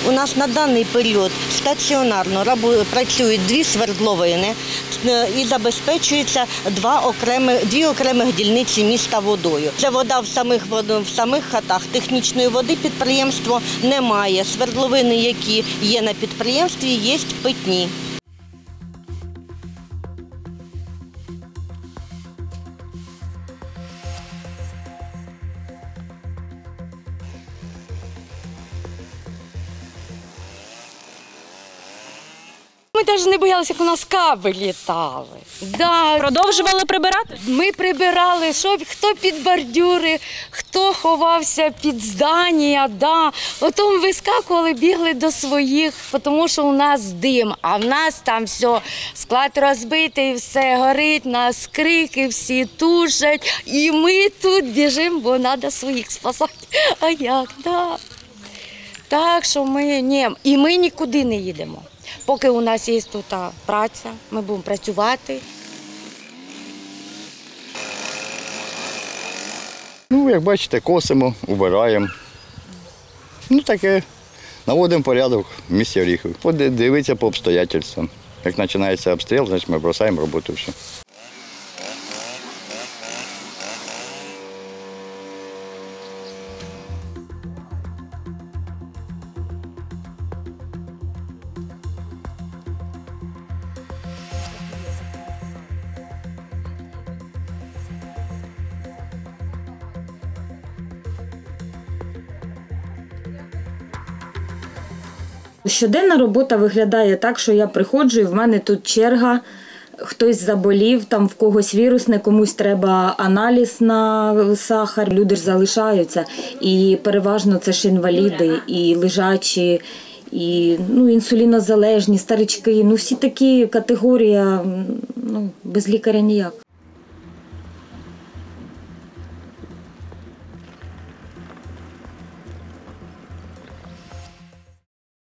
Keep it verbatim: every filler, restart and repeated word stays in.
У нас на даний період стаціонарно працюють дві свердловини і забезпечується два окремих, дві окремих дільниці міста водою. Це вода в самих, в самих хатах. Технічної води підприємство не має. Свердловини, які є на підприємстві, є питні. Ми навіть не боялися, як у нас каби літали. Да. Продовжували прибирати? Ми прибирали, щоб хто під бордюри, хто ховався під здання. Да. Потім вискакували, бігли до своїх, тому що у нас дим, а в нас там все, склад розбитий, все горить, нас крики, всі тушать. І ми тут біжимо, бо треба своїх спасати. А як? Да. Так що ми, ні, і ми нікуди не їдемо. Поки у нас є тут праця, ми будемо працювати. Ну, як бачите, косимо, убираємо. Ну, таке, наводимо порядок в місті Оріхів. Дивитися по обстоятельствам. Як починається обстріл, значить ми бросаємо роботу всю. Щоденна робота виглядає так, що я приходжу і в мене тут черга, хтось заболів, там в когось вірусне, комусь треба аналіз на сахар. Люди ж залишаються і переважно це ж інваліди, і лежачі, і ну, інсулінозалежні, старички. Ну всі такі категорії, ну без лікаря ніяк.